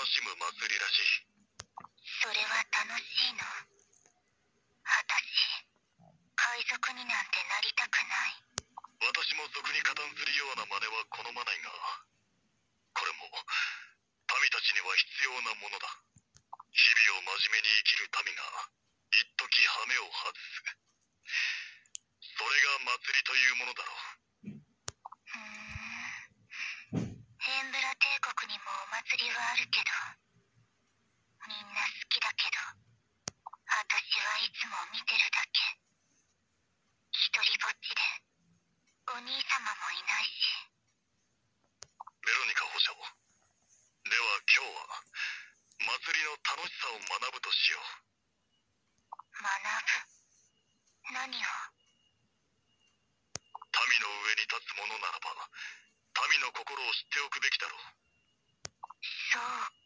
しむ祭りらしい。 それは楽しいの。私、海賊になんてなりたくない。 私も賊に加担するような真似は好まないが、これも民たちには必要なものだ。日々を真面目に生きる民が一時羽目を外す。それが祭りというものだろう。 ヘンブラ帝国にもお祭りはあるけど、みんな好きだけど、私はいつも見てるだけ。一人ぼっちでお兄様もいないし。 ベロニカ保者を。では今日は祭りの楽しさを学ぶとしよう。 学ぶ？何を？ 民の上に立つ者ならば民の心を知っておくべきだろう。 そう